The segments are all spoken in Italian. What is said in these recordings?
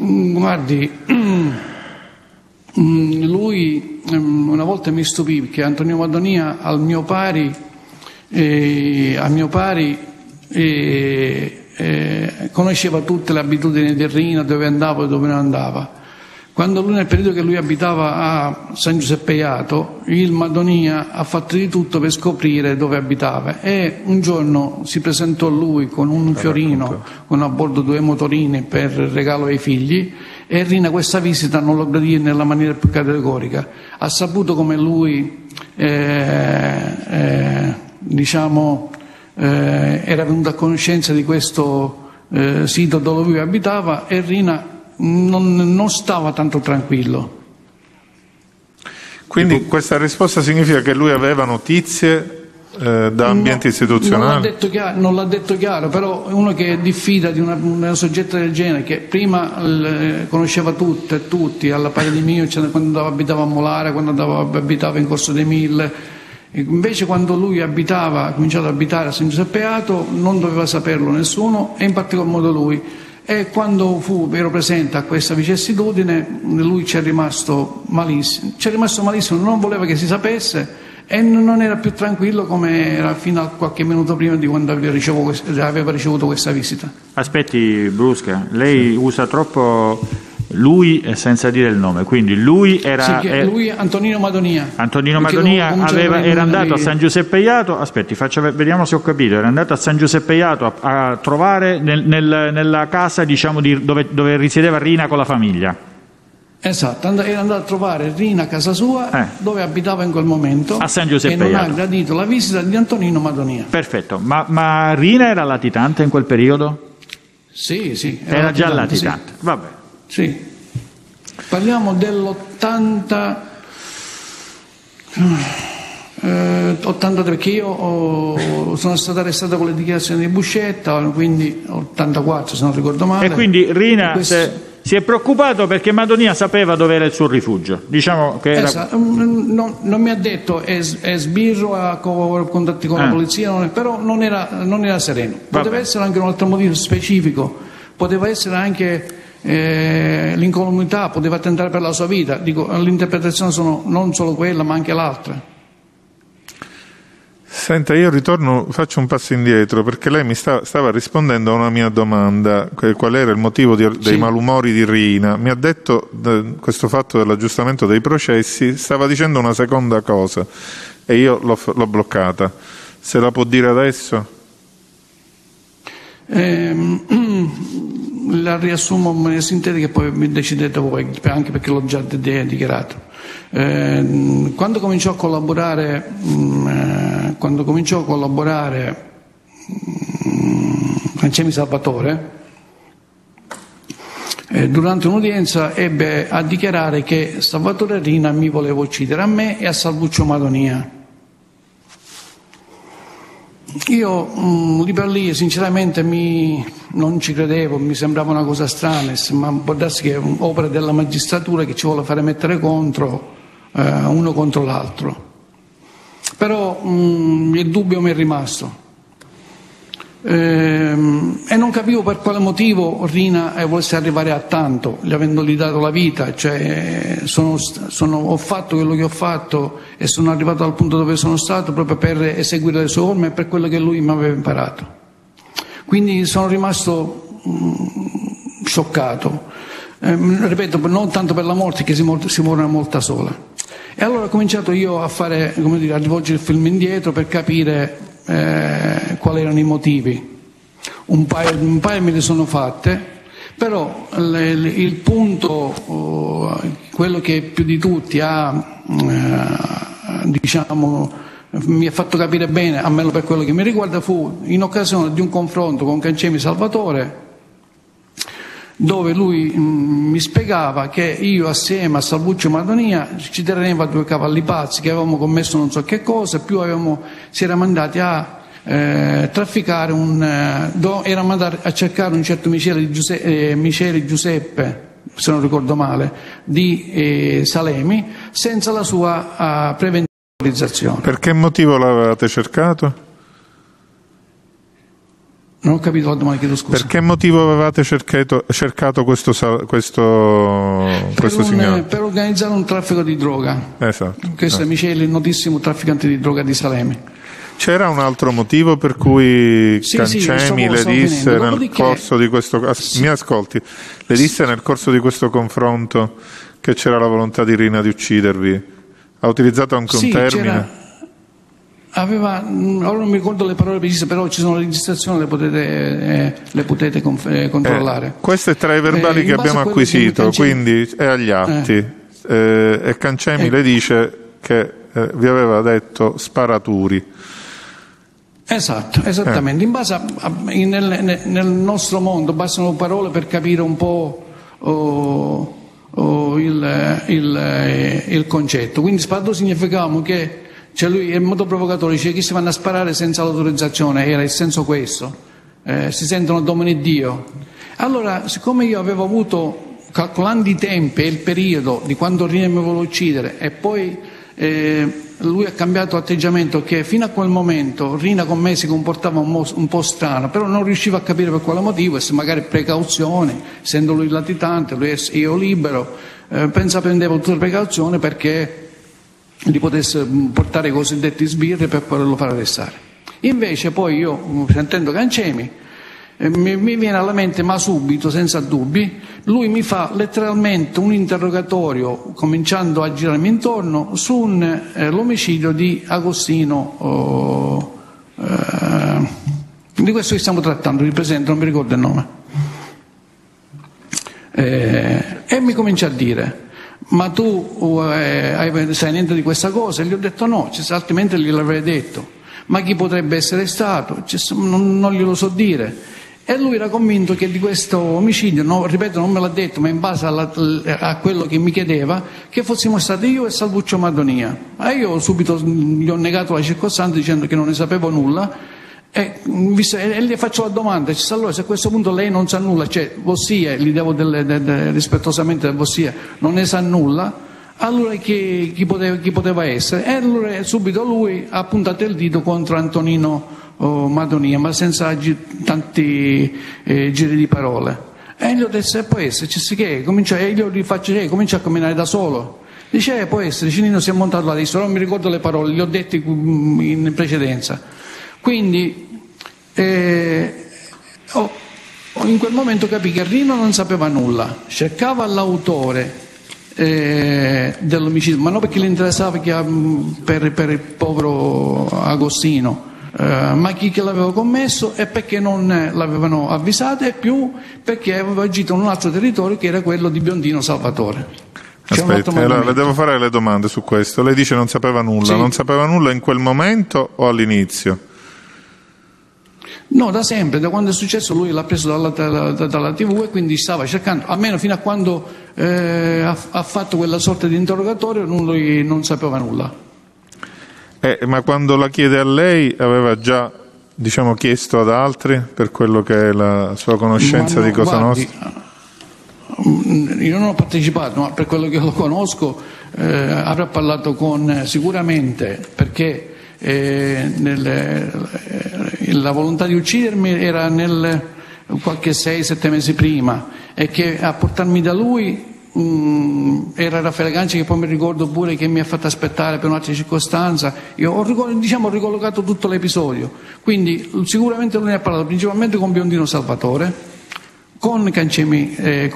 Guardi, lui una volta mi stupì perché Antonino Madonia a mio pari conosceva tutte le abitudini di Rina, dove andava e dove non andava. Quando lui, nel periodo che lui abitava a San Giuseppe Jato, il Madonia ha fatto di tutto per scoprire dove abitava, e un giorno si presentò lui con un fiorino, con a bordo 2 motorini per regalo ai figli, e Rina questa visita non lo gradì nella maniera più categorica. Ha saputo come lui era venuto a conoscenza di questo sito dove lui abitava, e Rina non stava tanto tranquillo. Quindi questa risposta significa che lui aveva notizie da ambienti istituzionali? Non l'ha detto chiaro, però uno che diffida di una soggetta del genere, che prima conosceva tutti, alla pari di mio, quando abitava a Molara, quando abitava in Corso dei Mille, invece quando lui ha cominciato ad abitare a San Giuseppe Jato non doveva saperlo nessuno, e in particolar modo lui. E quando ero presente a questa vicissitudine, lui ci è rimasto malissimo, non voleva che si sapesse, e non era più tranquillo come era fino a qualche minuto prima di quando aveva ricevuto questa visita. Aspetti, Brusca, lei usa troppo lui senza dire il nome, quindi lui era... lui è Antonino Madonia. Antonino Madonia era andato a San Giuseppe Jato, aspetti, vediamo se ho capito, era andato a San Giuseppe Jato a trovare nella casa, diciamo, dove risiedeva Rina con la famiglia. Esatto, era andato a trovare Rina a casa sua, dove abitava in quel momento, a San Giuseppe Jato, e non ha gradito la visita di Antonino Madonia. Perfetto, ma Rina era latitante in quel periodo? Sì. Era già latitante, sì. Vabbè. Sì, parliamo dell'83, perché io sono stato arrestato con le dichiarazioni di Buscetta, quindi 84 se non ricordo male. E quindi Rina si è preoccupato perché Madonia sapeva dove era il suo rifugio. Diciamo che non mi ha detto è sbirro, ha contatti con la polizia, però non era sereno. Poteva essere anche un altro motivo specifico, poteva essere anche l'incolumità, poteva tentare per la sua vita. Dico, l'interpretazione sono non solo quella ma anche l'altra. Senta, io faccio un passo indietro, perché lei mi stava rispondendo a una mia domanda, qual era il motivo dei malumori di Rina. Mi ha detto questo fatto dell'aggiustamento dei processi, stava dicendo una seconda cosa e io l'ho bloccata. Se la può dire adesso? La riassumo in maniera sintetica e poi mi decidete voi, anche perché l'ho già dichiarato. Quando cominciò a collaborare Cancemi Salvatore, durante un'udienza ebbe a dichiarare che Salvatore Rina mi voleva uccidere a me e a Salvuccio Madonia. Io lì per lì sinceramente non ci credevo, mi sembrava una cosa strana, ma può darsi che è un'opera della magistratura che ci vuole fare mettere contro uno contro l'altro. Però il dubbio mi è rimasto e non capivo per quale motivo Rina volesse arrivare a tanto, gli avendogli dato la vita, cioè ho fatto quello che ho fatto e sono arrivato al punto dove sono stato proprio per eseguire le sue orme e per quello che lui mi aveva imparato. Quindi sono rimasto scioccato, ripeto, non tanto per la morte, che si muore una morte sola. E allora ho cominciato io a rivolgere il film indietro per capire quali erano i motivi. Un paio me le sono fatte, però il punto, quello che più di tutti mi ha fatto capire bene, almeno per quello che mi riguarda, fu in occasione di un confronto con Cancemi Salvatore, dove lui mi spiegava che io assieme a Salvuccio Madonia ci tenevo a 2 cavalli pazzi, che avevamo commesso non so che cosa, più si era mandati a trafficare eravamo andati a cercare un certo Miceli Giuseppe, se non ricordo male, di Salemi, senza la sua preventiva autorizzazione. Per che motivo l'avevate cercato? Non ho capito la domanda, chiedo scusa. Per che motivo avevate cercato questo signore? Per organizzare un traffico di droga. Esatto. Questo è Miceli, il notissimo trafficante di droga di Salemi. C'era un altro motivo per cui Cancemi le disse nel corso di questo... Mi ascolti? Le disse nel corso di questo confronto che c'era la volontà di Rina di uccidervi? Ha utilizzato anche un termine? Ora non mi ricordo le parole precise, però ci sono le registrazioni, le potete controllare. Questo è tra i verbali che abbiamo acquisito, quindi è agli atti. E Cancemi le dice che vi aveva detto sparaturi. Esatto, esattamente. In base nel nostro mondo bastano parole per capire un po' il concetto. Quindi sparato significava che lui è molto provocatore, dice che si vanno a sparare senza l'autorizzazione, era il senso questo, si sentono domini Dio. Allora, siccome io avevo avuto, calcolando i tempi e il periodo di quando Rina mi voleva uccidere, e poi lui ha cambiato atteggiamento, che fino a quel momento Rina con me si comportava un po' strano, però non riuscivo a capire per quale motivo, e se magari precauzione, essendo lui latitante, lui è io libero, prendevo tutte le precauzioni perché li potesse portare i cosiddetti sbirri per poterlo far arrestare. Invece poi io, sentendo Cancemi, mi viene alla mente, ma subito, senza dubbi, lui mi fa letteralmente un interrogatorio, cominciando a girarmi intorno, su l'omicidio di Agostino, di questo che stiamo trattando, vi presento, non mi ricordo il nome, e mi comincia a dire: ma tu sai niente di questa cosa? E gli ho detto no, altrimenti gliel'avrei detto. Ma chi potrebbe essere stato? Non glielo so dire. E lui era convinto che di questo omicidio, ripeto, non me l'ha detto, ma in base a quello che mi chiedeva, che fossimo stati io e Salvuccio Madonia. E io subito gli ho negato la circostanza dicendo che non ne sapevo nulla. E gli faccio la domanda: allora, se a questo punto lei non sa nulla, cioè Vossia, gli devo rispettosamente Vossia, non ne sa nulla, allora chi poteva essere? E allora subito lui ha puntato il dito contro Antonino Madonia, ma senza tanti giri di parole. E gli ho detto: se può essere, e io gli faccio: comincia a camminare da solo. Dice: può essere, Cinino si è montato adesso, non mi ricordo le parole, le ho dette in precedenza. Quindi in quel momento capì che Rino non sapeva nulla, cercava l'autore dell'omicidio, ma non perché gli interessava per il povero Agostino, ma chi che l'aveva commesso, e perché non l'avevano avvisato, e più perché aveva agito in un altro territorio che era quello di Biondino Salvatore. Aspetti, allora, le devo fare le domande su questo. Lei dice non sapeva nulla, sì. Non sapeva nulla in quel momento o all'inizio? No, da sempre, da quando è successo lui l'ha preso dalla TV, e quindi stava cercando, almeno fino a quando ha fatto quella sorta di interrogatorio, lui non sapeva nulla. Ma quando la chiede a lei aveva già, chiesto ad altri per quello che è la sua conoscenza di Cosa Nostra? Io non ho partecipato, ma per quello che lo conosco avrà parlato sicuramente, perché la volontà di uccidermi era qualche 6-7 mesi prima, e che a portarmi da lui era Raffaele Ganci, che poi mi ricordo pure che mi ha fatto aspettare per un'altra circostanza. Io ho ricollocato tutto l'episodio, quindi sicuramente lui ne ha parlato principalmente con Biondino Salvatore, con Cancemi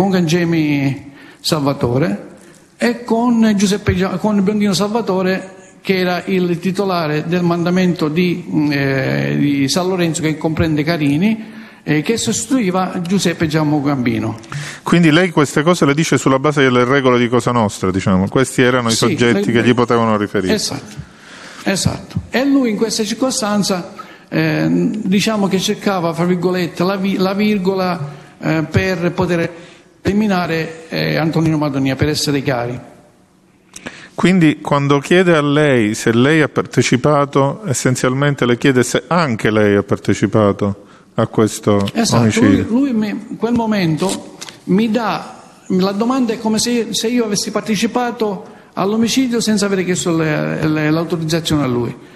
Salvatore e con Biondino Salvatore, che era il titolare del mandamento di San Lorenzo, che comprende Carini, che sostituiva Giuseppe Giacomo Gambino. Quindi lei queste cose le dice sulla base delle regole di Cosa Nostra, questi erano i soggetti che gli potevano riferire. Esatto. E lui in questa circostanza che cercava, fra virgolette, la virgola per poter eliminare Antonino Madonia, per essere chiari. Quindi quando chiede a lei se lei ha partecipato, essenzialmente le chiede se anche lei ha partecipato a questo omicidio. Lui in quel momento mi dà, la domanda è come se io avessi partecipato all'omicidio senza aver chiesto l'autorizzazione a lui.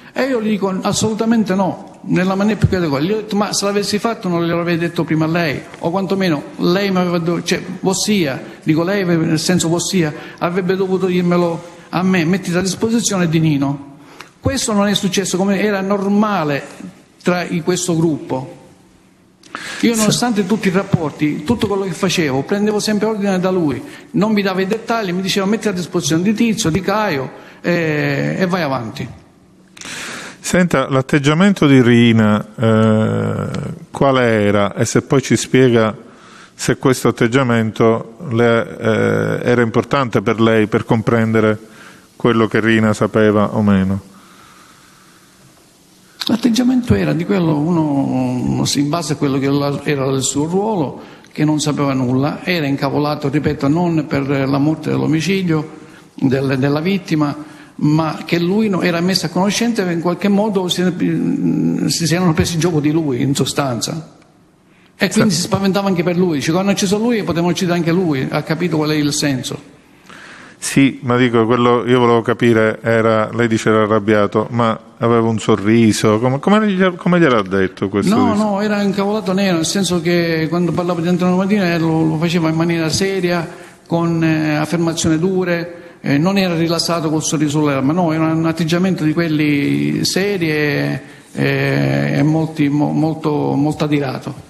E io gli dico assolutamente no, nella maniera più categorica. Gli ho detto, ma se l'avessi fatto non glielo avrei detto prima a lei, o quantomeno lei mi aveva dovuto, cioè Vossia, dico lei nel senso Vossia, avrebbe dovuto dirmelo a me, mettiti a disposizione di Nino. Questo non è successo come era normale tra questo gruppo. Io, nonostante tutti i rapporti, tutto quello che facevo, prendevo sempre ordine da lui, non mi dava i dettagli, mi diceva metti a disposizione di Tizio, di Caio e vai avanti. Senta, l'atteggiamento di Rina quale era, e se poi ci spiega se questo atteggiamento era importante per lei per comprendere quello che Rina sapeva o meno. L'atteggiamento era di quello, uno in base a quello che era il suo ruolo, che non sapeva nulla, era incavolato, ripeto, non per la morte dell'omicidio della vittima, ma che lui era messo a conoscenza e in qualche modo si erano presi gioco di lui, in sostanza. E quindi si spaventava anche per lui. Dice, quando ha ucciso lui potevano uccidere anche lui, ha capito qual è il senso. Sì, ma dico, quello io volevo capire era, lei dice era arrabbiato, ma aveva un sorriso, come gliel'ha detto questo? No, era incavolato nero, nel senso che quando parlava di Antonio Madina lo faceva in maniera seria, con affermazioni dure, non era rilassato col sorriso ma no, era un atteggiamento di quelli seri e molto adirato.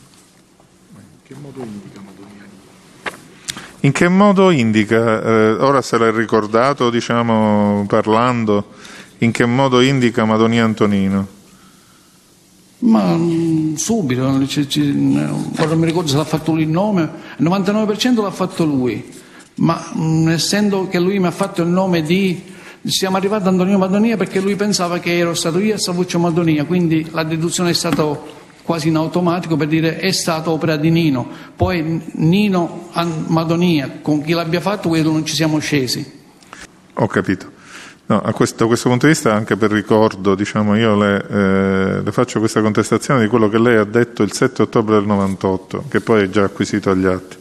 In che modo indica, ora se l'è ricordato, diciamo, parlando, in che modo indica Madonia Antonino? Ma subito, ora mi ricordo se l'ha fatto lui il nome, il 99% l'ha fatto lui, ma essendo che lui mi ha fatto il nome siamo arrivati a Antonino Madonia perché lui pensava che ero stato io e Savuccio Madonia, quindi la deduzione è stata quasi in automatico per dire è stata opera di Nino. Poi Nino Madonia, con chi l'abbia fatto, quello non ci siamo scesi. Ho capito. No, da questo punto di vista, anche per ricordo, diciamo, io le faccio questa contestazione di quello che lei ha detto il 7 ottobre del 98, che poi è già acquisito agli atti.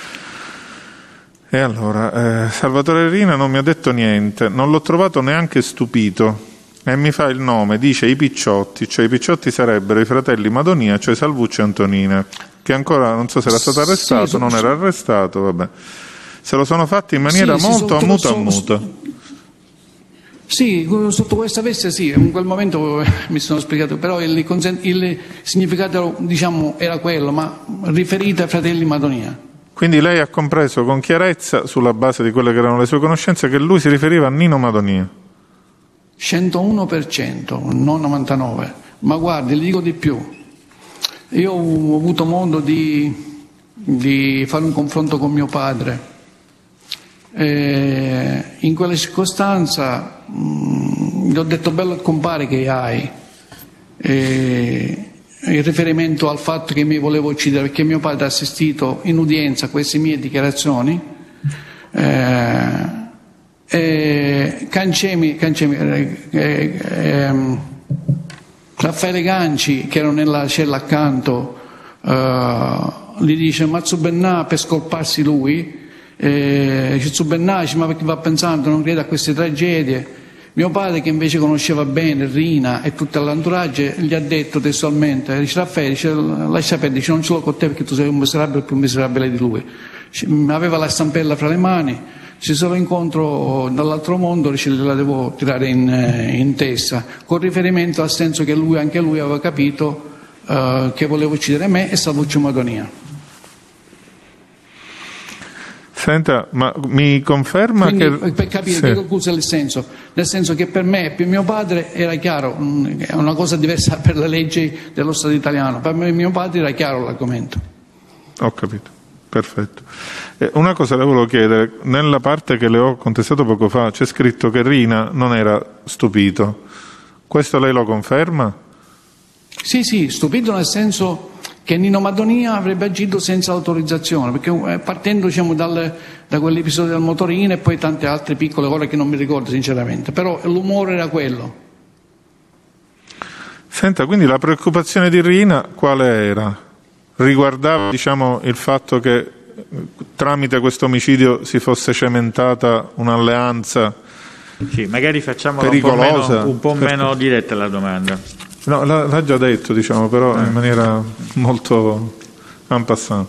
E allora, Salvatore Rina non mi ha detto niente, non l'ho trovato neanche stupito. E mi fa il nome, dice i Picciotti, cioè i Picciotti sarebbero i fratelli Madonia, cioè Salvuccio e Antonina, che ancora non so se era stato arrestato, sì, non era arrestato, vabbè. Se lo sono fatti in maniera molto a muto. Sì, sotto questa veste sì, in quel momento mi sono spiegato, però il significato, diciamo, era quello, ma riferito ai fratelli Madonia. Quindi lei ha compreso con chiarezza, sulla base di quelle che erano le sue conoscenze, che lui si riferiva a Nino Madonia? 101%, non 99%, ma guardi, le dico di più, io ho avuto modo di fare un confronto con mio padre, in quella circostanza gli ho detto bello compare che hai, in riferimento al fatto che mi volevo uccidere perché mio padre ha assistito in udienza a queste mie dichiarazioni, Raffaele Ganci, che era nella cella accanto, gli dice ma Zubennà, per scolparsi lui, dice Zubennà, ma perché va pensando, non crede a queste tragedie. Mio padre, che invece conosceva bene Rina e tutto l'entourage, gli ha detto testualmente, dice Raffaele, dice, lascia perdere, dice, non ce l'ho con te perché tu sei un miserabile più miserabile di lui. Aveva la stampella fra le mani, se lo incontro dall'altro mondo la devo tirare in testa, con riferimento al senso che anche lui aveva capito che voleva uccidere me e Savuccio Madonia. Senta, ma mi conferma quindi, che... per capire che concluso è il senso, nel senso che per me e per mio padre era chiaro, è una cosa diversa per le leggi dello Stato italiano, per me e mio padre era chiaro l'argomento. Ho capito. Perfetto. Una cosa le volevo chiedere, nella parte che le ho contestato poco fa c'è scritto che Rina non era stupito, questo lei lo conferma? Sì, stupito nel senso che Nino Madonia avrebbe agito senza autorizzazione, perché partendo, diciamo, da quell'episodio del motorino e poi tante altre piccole cose che non mi ricordo sinceramente, però l'umore era quello. Senta, quindi la preoccupazione di Rina quale era? Riguardava, diciamo, il fatto che tramite questo omicidio si fosse cementata un'alleanza Sì, magari facciamola un po' meno diretta la domanda. No, l'ha già detto, diciamo, però in maniera molto en passant.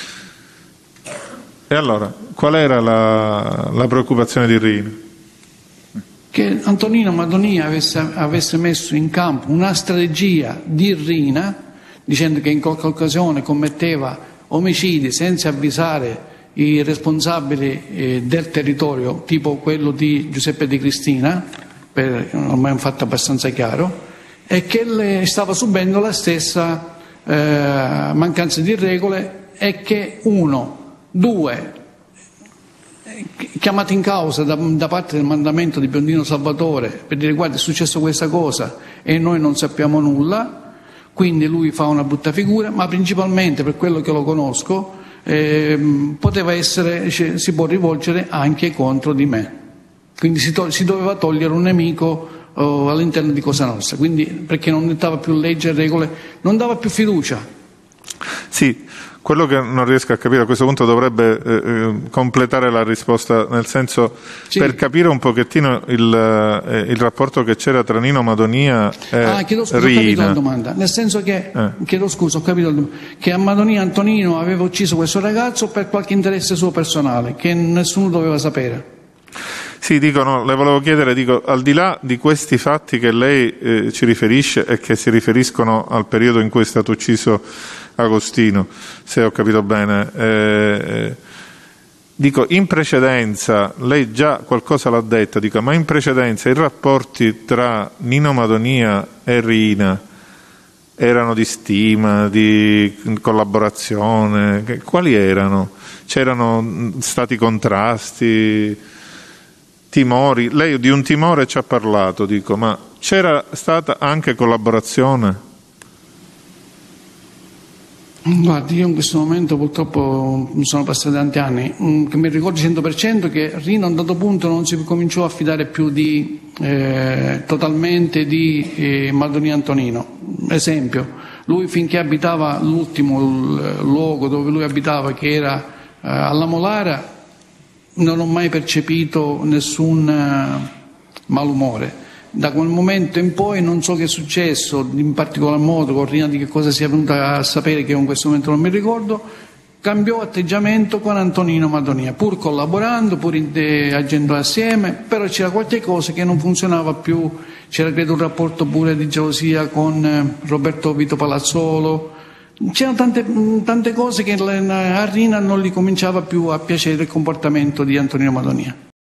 E allora, qual era la preoccupazione di Rina? Che Antonino Madonia avesse messo in campo una strategia di Rina, dicendo che in qualche occasione commetteva omicidi senza avvisare i responsabili del territorio, tipo quello di Giuseppe Di Cristina, ormai è un fatto abbastanza chiaro, e che le stava subendo la stessa mancanza di regole, e che due, chiamato in causa da parte del mandamento di Biondino Salvatore per dire: guarda, è successo questa cosa e noi non sappiamo nulla, quindi lui fa una brutta figura, ma principalmente, per quello che lo conosco, poteva essere, si può rivolgere anche contro di me, quindi si doveva togliere un nemico all'interno di Cosa Nostra, quindi perché non dava più legge e regole, non dava più fiducia. Sì, quello che non riesco a capire, a questo punto dovrebbe completare la risposta, nel senso, sì, per capire un pochettino il rapporto che c'era tra Nino Madonia e chiedo scusa, Rina. Ho capito la domanda, nel senso che chiedo scusa, ho capito che a Madonia Antonino aveva ucciso questo ragazzo per qualche interesse suo personale che nessuno doveva sapere. Sì, le volevo chiedere, al di là di questi fatti che lei ci riferisce e che si riferiscono al periodo in cui è stato ucciso Agostino, se ho capito bene, in precedenza, lei già qualcosa l'ha detto, ma in precedenza i rapporti tra Nino Madonia e Rina erano di stima, di collaborazione? Quali erano? C'erano stati contrasti, timori? Lei di un timore ci ha parlato, ma c'era stata anche collaborazione? Guardi, io in questo momento purtroppo sono passati tanti anni, che mi ricordo 100% che Rina a un dato punto non si cominciò a fidare più totalmente di Madonia Antonino. Esempio, lui finché abitava l'ultimo luogo dove lui abitava, che era alla Molara, non ho mai percepito nessun malumore. Da quel momento in poi non so che è successo, in particolar modo con Rina, di che cosa sia venuta a sapere, che in questo momento non mi ricordo, cambiò atteggiamento con Antonino Madonia, pur collaborando, pur agendo assieme, però c'era qualche cosa che non funzionava più, c'era credo un rapporto pure di gelosia con Roberto Vito Palazzolo, c'erano tante cose che a Rina non gli cominciava più a piacere il comportamento di Antonino Madonia.